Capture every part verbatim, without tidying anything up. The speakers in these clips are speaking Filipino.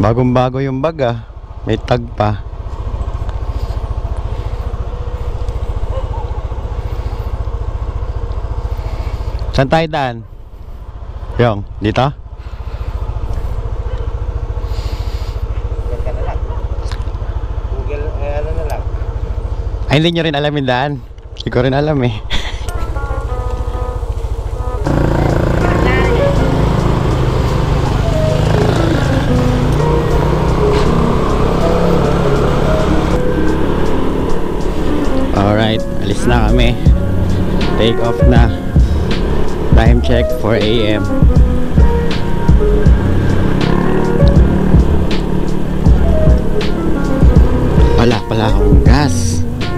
Bagong bago yung bag ah. May tag pa. Saan tayo daan? Yung, dito? Google ka na lang. Google, eh ano na lang. Ay, hindi nyo rin alam yung daan. Hindi ko rin alam eh. Alright, alis na kami. Take off na. Time check four A M Wala pala akong gas.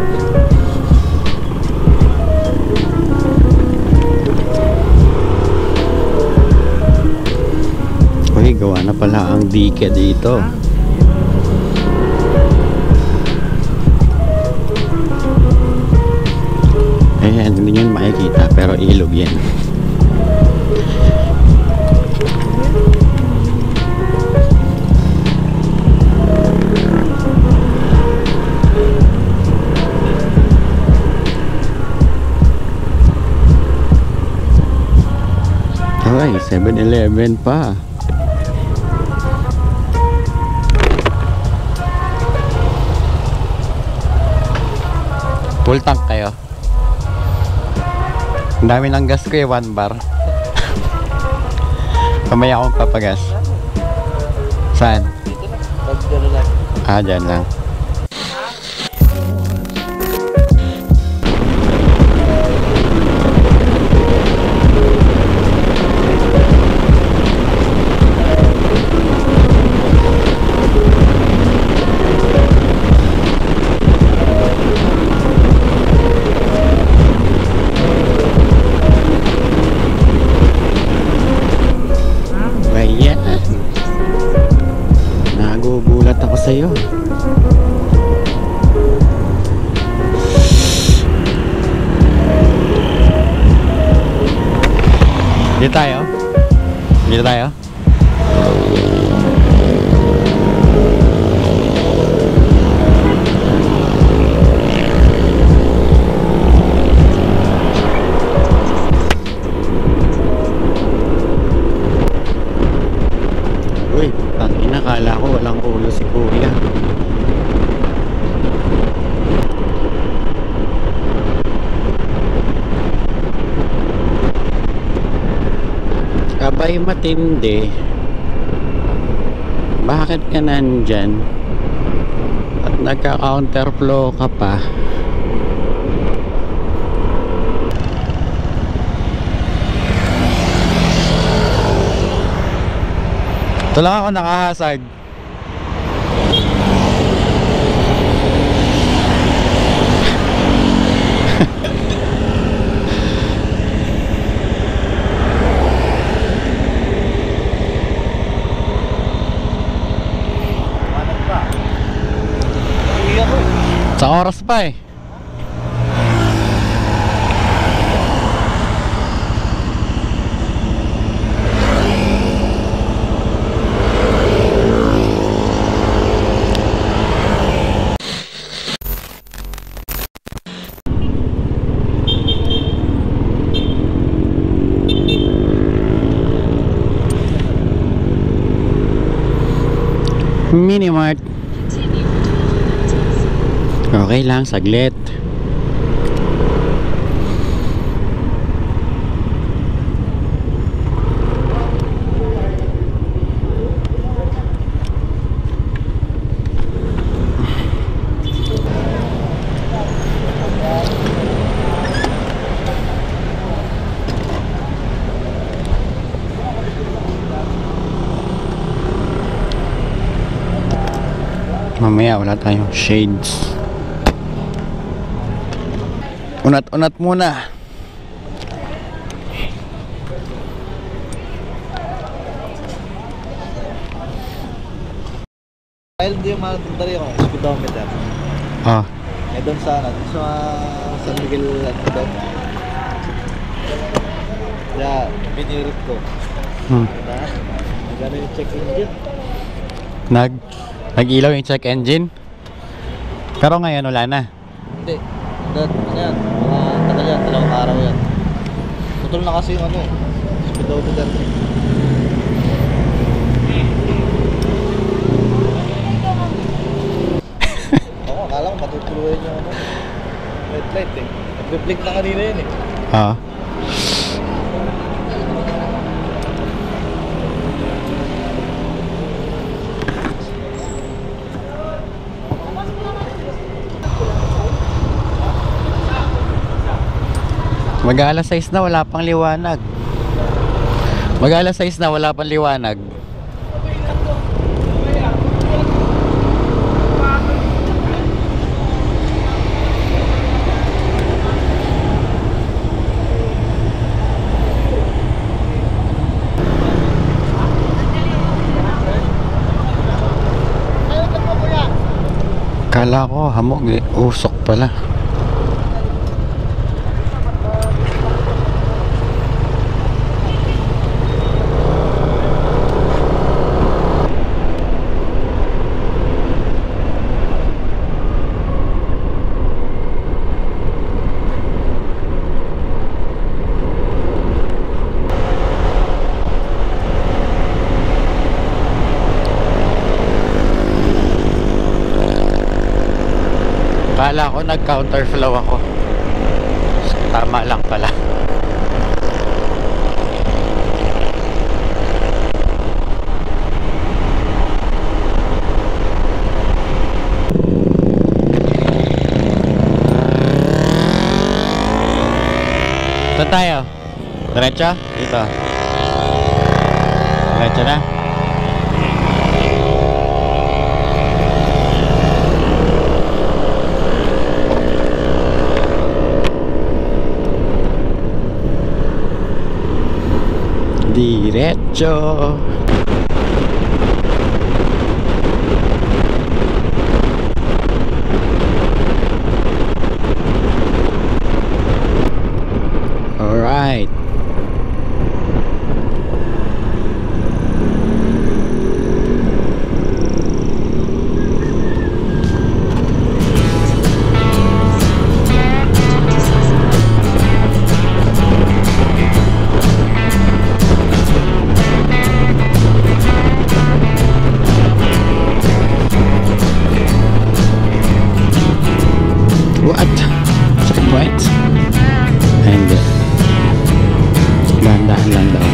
Uy, gawa na pala ang dike dito. Ayan, hindi nyo makikita pero ilog yan. Ay, seven eleven pa. Full tank kayo? Ang dami ng gas ko eh, one bar. Kamaya akong papagas. Saan? Pag gano'n lang. Ah, dyan lang. Nagugulat ako sa'yo. Dito tayo? Dito tayo? Uy, tangina, kala ko walang ulo si kuya. Abay matindi. Bakit ka nandyan? At nagka-counterflow ka pa? Ito lang ako nakahasag. Sa oras pa eh. Minimart. Okay lang, saglit. Mamaya wala tayong shades. Unat-unat muna. Dahil di yung mga yung speedometer. Ah. Eh doon sa ano, sa San Miguel ano doon. Yeah, binirit ko. Hmm. Diba? Gano'n yung check engine. Nag, nag-ilaw yung check engine. Pero ngayon wala na. Hindi. That, ano yan? Mga tagal yan. Dalawang araw yan. Putol na kasi yung ano eh. Speedometer. Oo, akala ko matutuluyan yung ano. Red light eh. Nag-blink na kanina yun eh. Ah. Mag-alas sais na wala pang liwanag. Mag-alas sais na wala pang liwanag. Kala ko hamog eh. Usok pala. Kala ko nag-counterflow ako. Tama lang pala. Saan tayo? Diretso? Dito. Diretso na? Diretso. All right. What? Checkpoint? And dahan-dahan lang daw.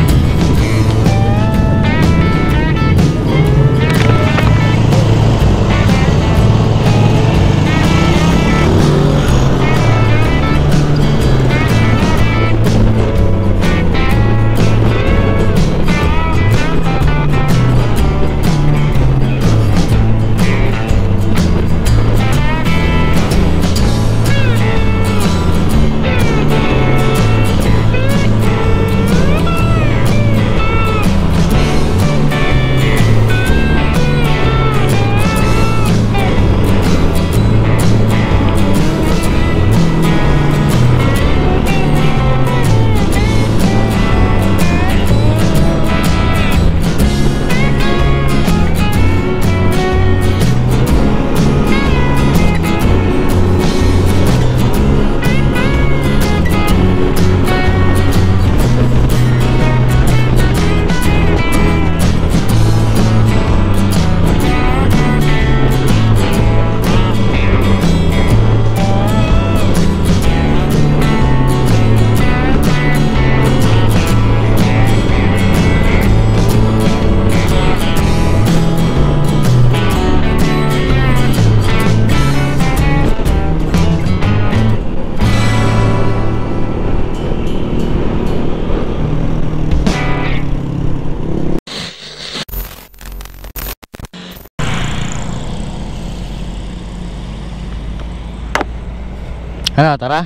Ano, tara.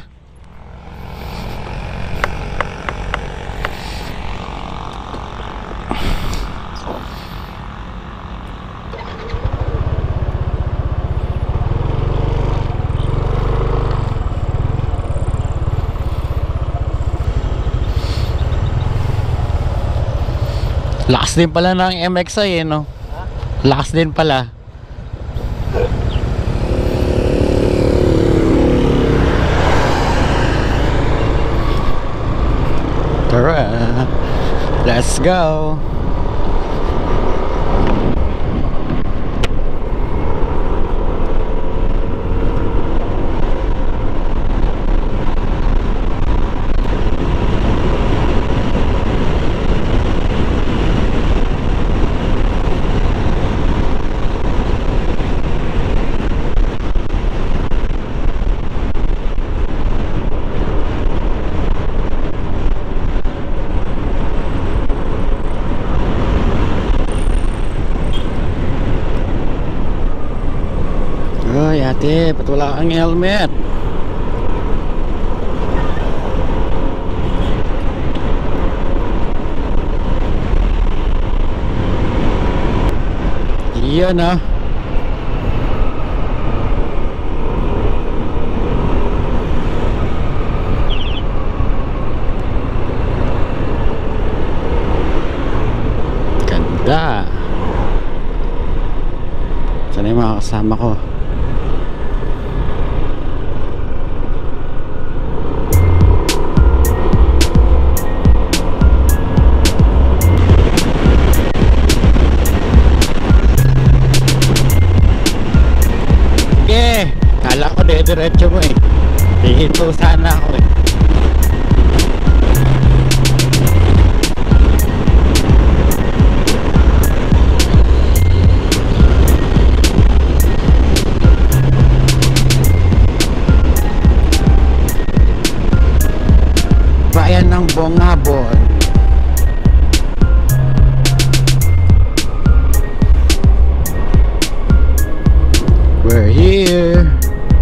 Lakas din pala ng M X I eh, no? Lakas din pala. Tara, let's go. Ay ate, ba't wala kang helmet? Yan ah. Ganda. Sana yung mga kasama ko. Kala ko dire-diretso mo eh. Dito sana ako eh. Bayan ng Bongabon. We're here.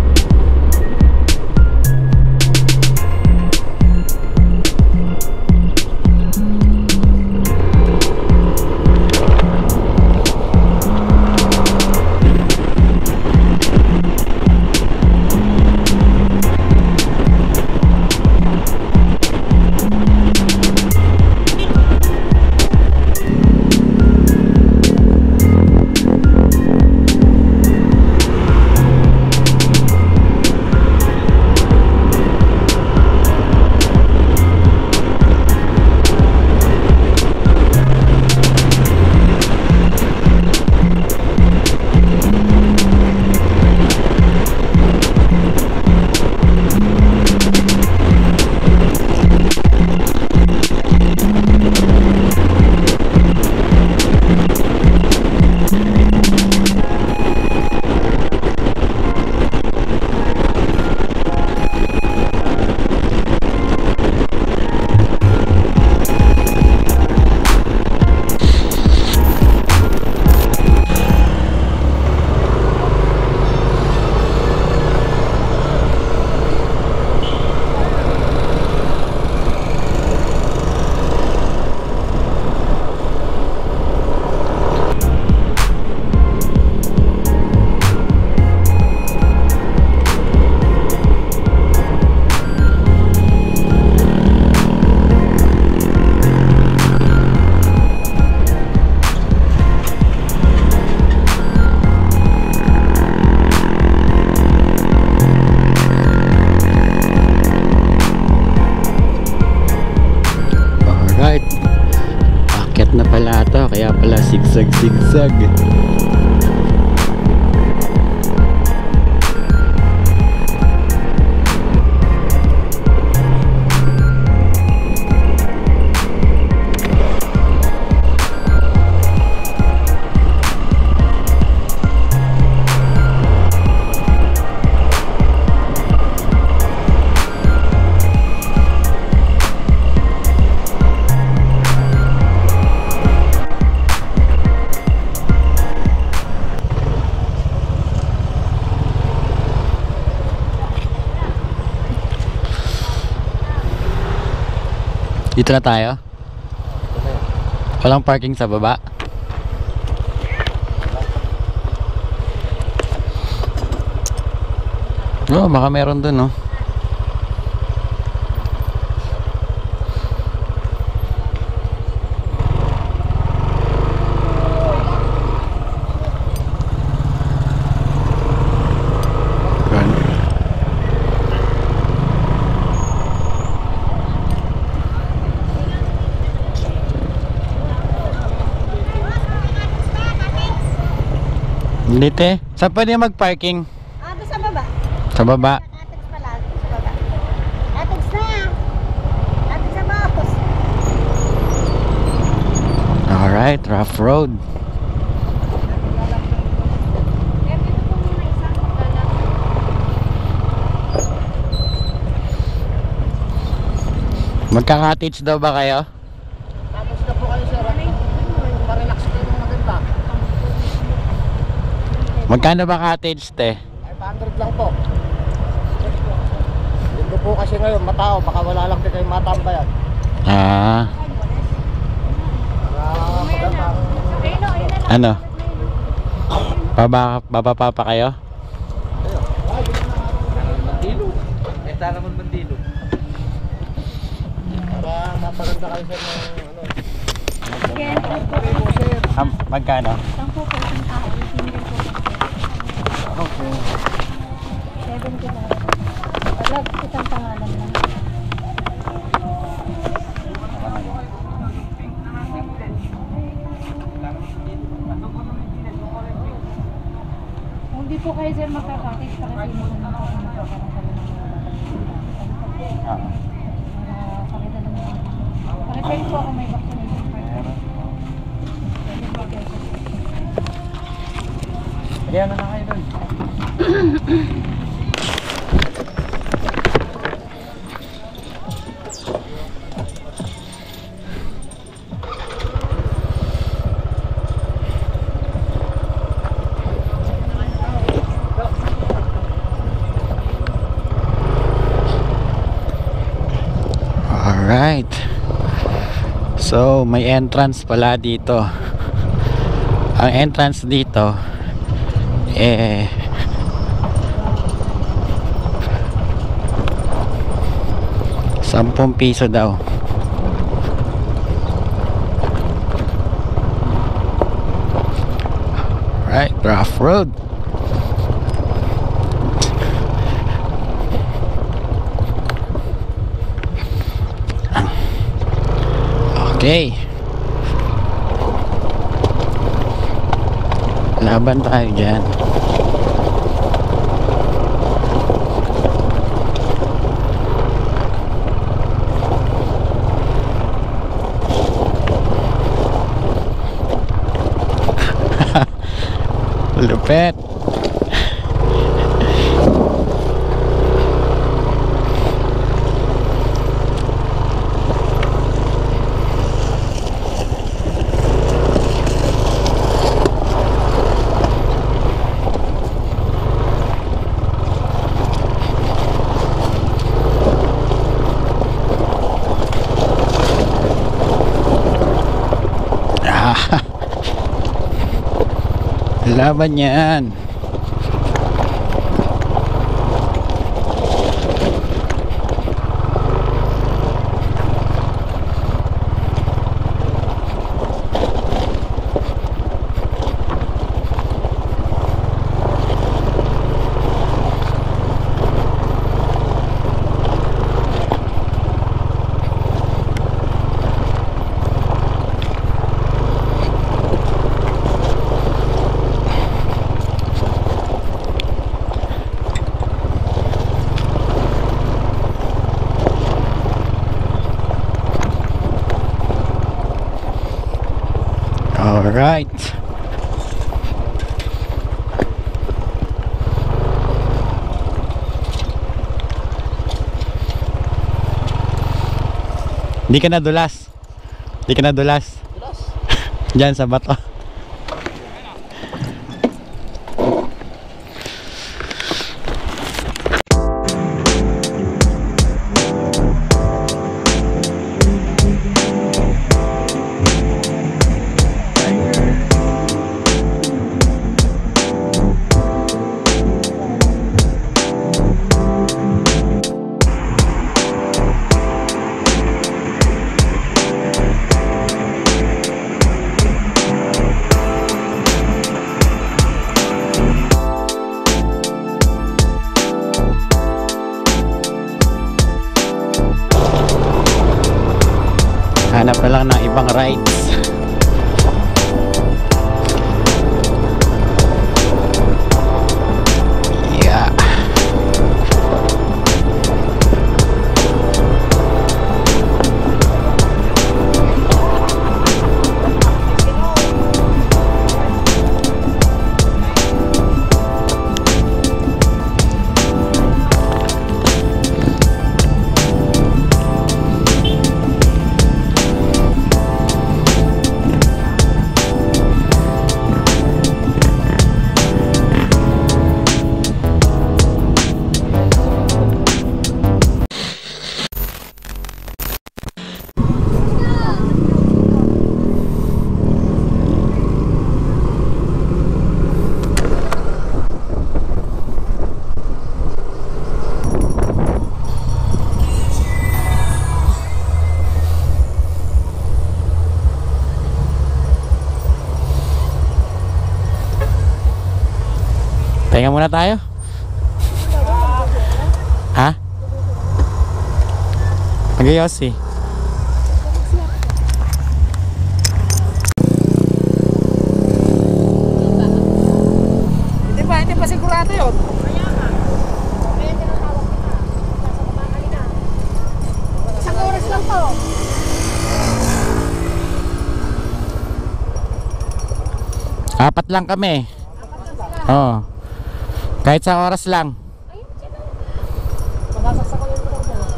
Na pala to, kaya pala zigzag zigzag. Dito na tayo. Walang parking sa baba. Oh, baka meron dun, no? Dito eh. Saan pwede mag-parking? Ah, doon sa baba. Sa baba. Atogs pala, sa baba. Atogs na. Atogs sa baba. Alright, rough road. Eh, dito po muna isang pagkalang. Magka-cottage daw ba kayo? Tapos na po kayo sir. Pa-relax kayo ng maganda. Magkano ba cottage te? five hundred lang po. Dito po kasi ngayon matao. Baka wala lang din kayong matambayan. Ah, Para magandang... Ayun o, ayun na lang. ano? Baba, bababa pa kayo? Mandilo. Ito naman Mandilo. Para mapaganda kayo sir ng ano. Again, Ah, magkano? sampu po yung tao. Single po. Okay. seventy na. Wala, kitang pangalan lang. Kung di po kayo sir magkakatis, pakasino ko naman po kung magkakaroon kami ng mga Ah. pakita naman. Pakicheck po ako may vaccination card. Pwede po kayo sir. Kaya na na kayo dun. Alright. So, may entrance pala dito. Ang entrance dito eh sampung piso daw. Right, rough road. Okay. Laban tayo dyan. Lupet. Laban yan. All right. Di ka nadulas. Di ka nadulas. Dulas. Diyan sa bato. Hanap na lang ng ibang rides. Pahinga muna tayo. Ha? Mag-yosi. Hindi pa, hindi pa sigurado yun. Kaya nga. Kaya tinatawag kita. Nasa baba kanina. Isang oras lang to. Apat lang kami. Apat lang sila. Oo. Kahit sa oras lang. Ayun, sino? Magasaksak ko yung tulog mo.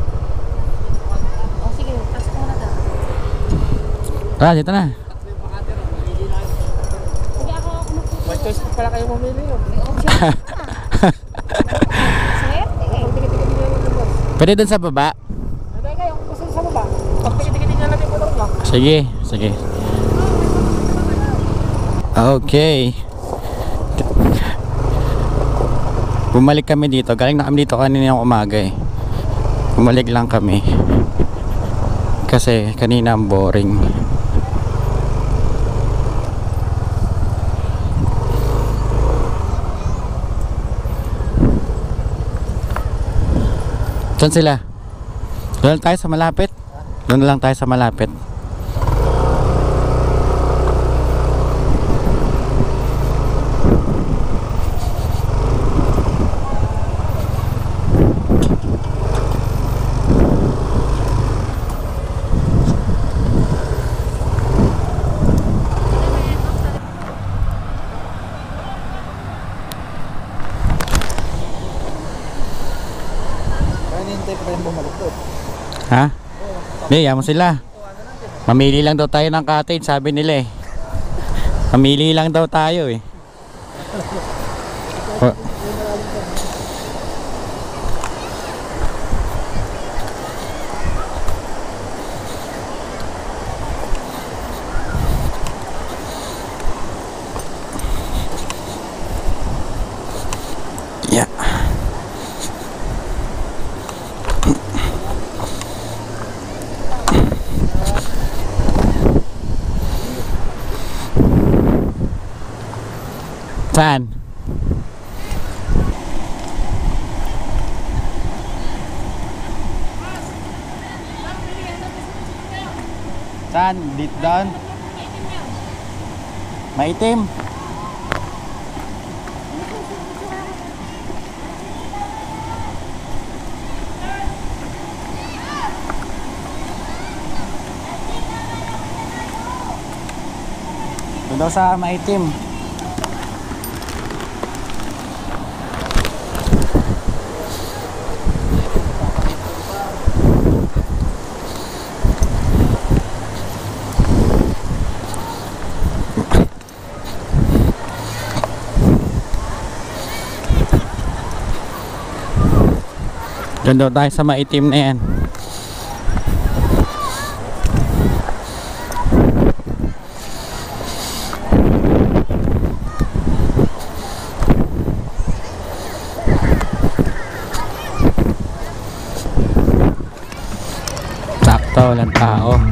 O sige, pasok mo na daw. Ah, dito na. Sige ako ako magpupunta. May choice pa pala kayo mamili yun. May option na. Swerte eh. Tigit-tigit niya lang ito. Pwede dun sa baba. Hindi kayo, kung gusto sa baba. Pag tigit-tigit niya lang yung motor lang. Sige, sige. Okay. Bumalik kami dito. Galing na kami dito kanina ng umaga eh. Bumalik lang kami. Kasi kanina ang boring. Saan sila? Doon tayo sa malapit. Doon lang tayo sa malapit. Hinihintay pa kayong bumalik doon. Ha? Hindi, yaman sila. Mamili lang daw tayo ng cottage, sabi nila eh. Mamili lang daw tayo eh. Oh. Yeah. Saan? Saan? Dito down? Maitim. Doon daw sa maitim. Doon daw tayo sa maitim na yan. Sakto, walang tao.